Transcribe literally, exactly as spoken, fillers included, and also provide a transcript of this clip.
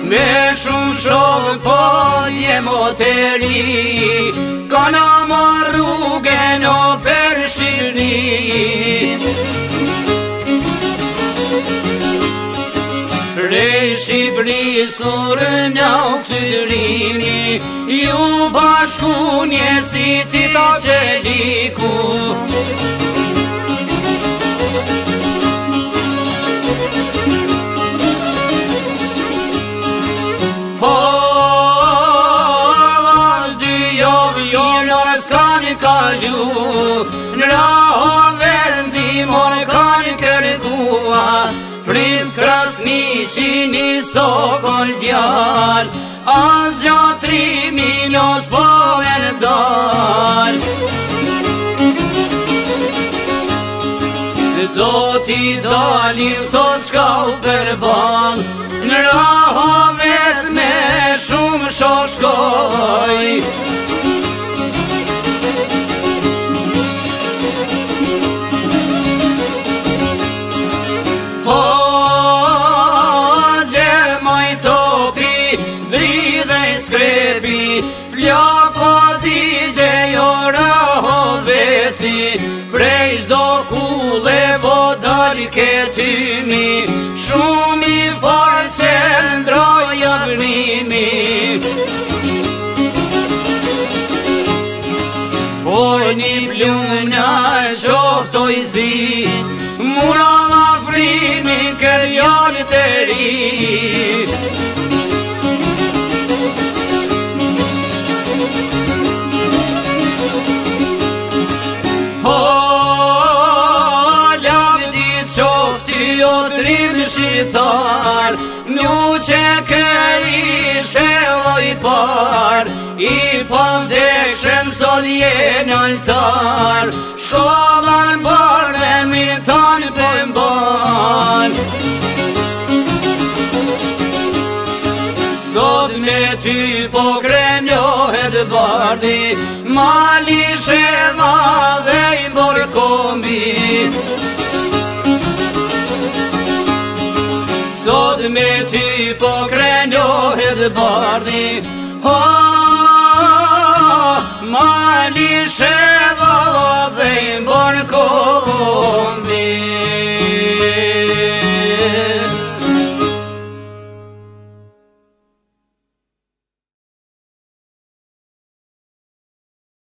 Me shumë shokë po jemo të ri, kana ma rrugën o për Shqipëri. Prej Shqipëris nurë në ftyrimi, ju bashku njesit i ta qeliku. Po, as dy javë jonër s'kan kalu, në raho vendimon kan kërkua, frim krasni qini sokol djal, as gjatrimi njës po e në dal. Do t'i dalim thot qka u përbal, në rahamet me shumë shoshkoj. Po, gjemaj topi, dridhe i skrepi, fljapo t'i gjejo rahoveci, prej shdo kule vodal këtymi, shumë i farë që ndroja vërnimi. Por një plumë në shoftoj zi, mura ma frimin kërjallë të ri. O trim shqiptar, nju që kë ishe oj par, i pavdekshen sot jenë altar, shkollan bërë mi tanë pëmban. Sot me ty po krenjohet bardi, mali sheva dhe i borë kombi. Sot me ty po krenjohet bardi,